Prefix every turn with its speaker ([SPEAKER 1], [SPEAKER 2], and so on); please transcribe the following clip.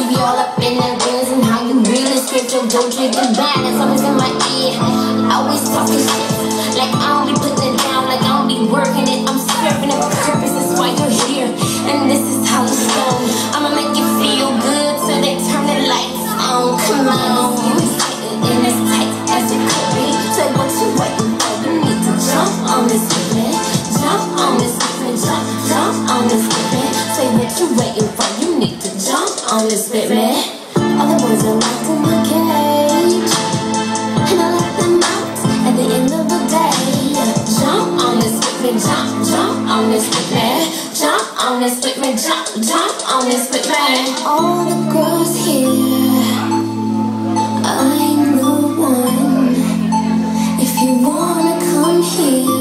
[SPEAKER 1] be all up in the rings and how you really script your dope drinking bad. That's always in my ear. Always talking shit. Like I don't be putting it down, like I don't be working it. I'm serving it with purpose, that's why you're here. And this is how it's done. I'ma make you feel good till they turn the lights on. Come on, you excited and as tight as it could be. So what you waiting for? You need to jump on this with me. Jump on this with me. Jump on this with me. Say what you waiting for? You need to jump on this with me. All the boys are locked in my cage, and I let them out at the end of the day. Jump on this with me. Jump on this with me. Jump on this with me. Jump on this with me. All the girls here, I'm the one. If you wanna come here,